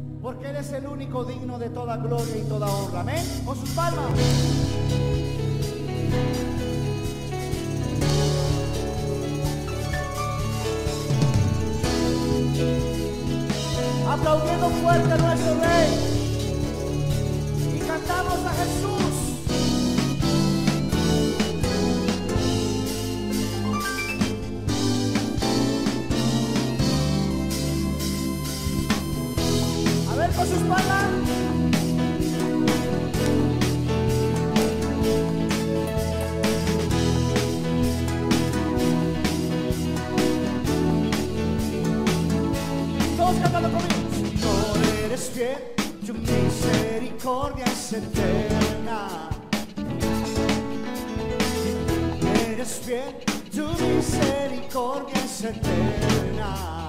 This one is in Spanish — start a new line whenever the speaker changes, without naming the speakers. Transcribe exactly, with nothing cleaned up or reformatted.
porque Él es el único digno de toda gloria y toda honra. Amén. Con sus palmas. Aplaudiendo fuerte a nuestro Rey y cantamos a Jesús. A ver, con sus palmas. Todos cantando conmigo. Eres fiel, tu misericordia es eterna. Eres fiel, tu misericordia es eterna.